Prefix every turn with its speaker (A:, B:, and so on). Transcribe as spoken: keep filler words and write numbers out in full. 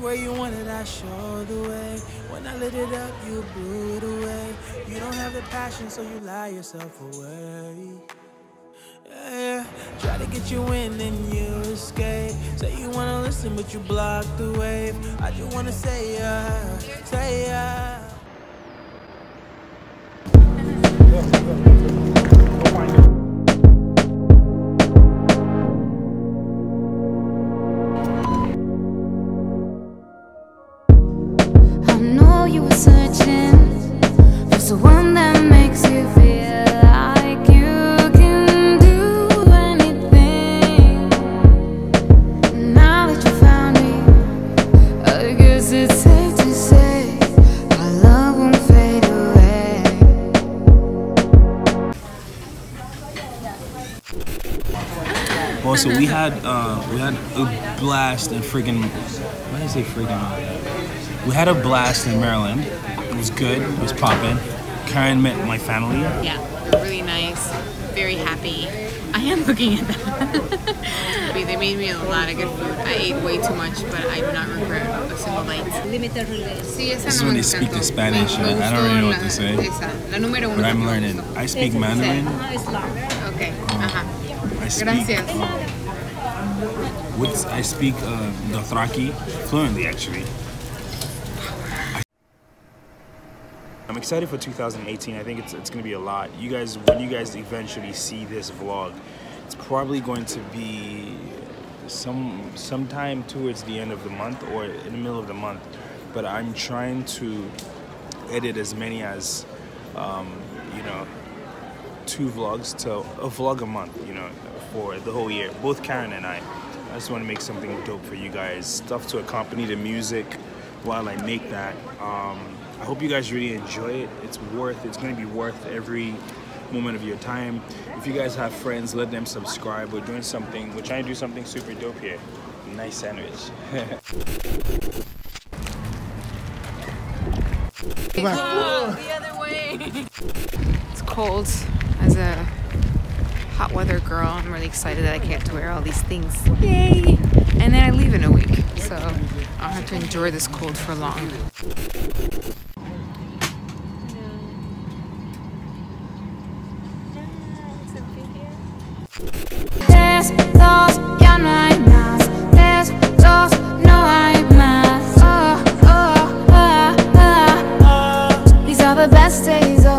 A: where you wanted, I showed the way. When I lit it up, you blew it away. You don't have the passion, so you lie yourself away. Yeah, try to get you in and you escape. Say you wanna listen, but you block the wave. I just wanna say yeah, say yeah.
B: I know you were searching for someone that makes you feel like you can do anything. Now that you found me, I guess it's safe to say our love won't fade away.
C: Well, so we had uh, we had a blast in friggin' why did I say friggin'? We had a blast in Maryland. It was good. It was poppin'. Karen met my family.
D: Yeah, really nice. Very happy. I am looking at that. They made me a lot of good food. I ate way too much, but I do not regret a single bite. Sí, esa
C: This is
D: no
C: when
D: me
C: they speak
D: encantó.
C: the Spanish.
D: Me
C: I don't really know what
D: gustó
C: to say.
D: Esa, la número uno.
C: But I'm learning. I speak Mandarin.
D: Okay. Ajá.
C: I speak.
D: Gracias.
C: Uh, what's, I speak uh, Dothraki fluently, actually. I'm excited for two thousand eighteen. I think it's it's gonna be a lot. You guys, when you guys eventually see this vlog, it's probably going to be some sometime towards the end of the month or in the middle of the month. But I'm trying to edit as many as um, you know, two vlogs to a vlog a month. You know, for the whole year. Both Karen and I. I just want to make something dope for you guys. Stuff to accompany the music while I make that. Um, I hope you guys really enjoy it. It's worth, it's gonna be worth every moment of your time. If you guys have friends, let them subscribe. We're doing something, we're trying to do something super dope here. Nice sandwich.
D: Oh, the other way. It's cold. As a hot weather girl, I'm really excited that I get to wear all these things. Yay! And then I leave in a week, so I don't have to enjoy this cold for long.
B: Besos, ya no hay más. Besos, no hay más. Oh, oh, oh, oh. These are the best days of